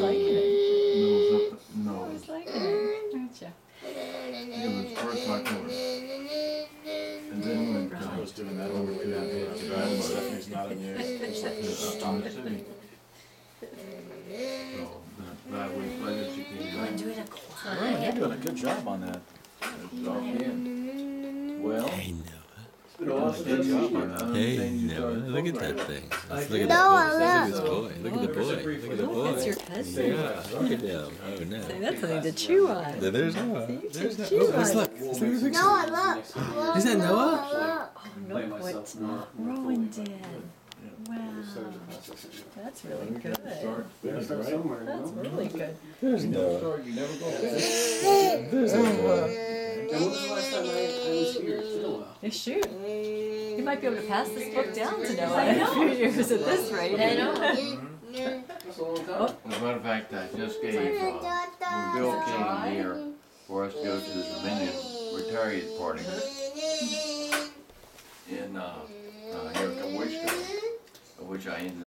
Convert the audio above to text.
liking it. No. He's liking it, aren't you? It was first my course. And then when I was doing that on the way down here. Stephanie's nodding you. It's like, on the city. So, 5 weeks later, she came back. Do it a Oh, quiet. you're doing a good job on that. It's off in. Well, Hey, Noah. it was a good job on that. Hey, Noah. Look at that thing. Look at Noah, this boy. Look at the boy. Look at the boy. That's your cousin. Yeah, look at him. Oh, no. That's something to chew on. There's Noah. There's Noah. chew Oh, let's on. look. Let's look at the picture. Noah, look. Is that Noah? Oh, look what Rowan did. Wow. That's really good. That's really good. There's Noah. You never go back. There's that boy. And when was the last time I was here? It's been a while. You shoot. You might be able to pass this book down to Noah in a few years at this rate. I know. That's a long time. As a matter of fact, I just gave, when Bill came here for us to go to the Dominion Retirees Party in, here a couple weeks ago, of which I ended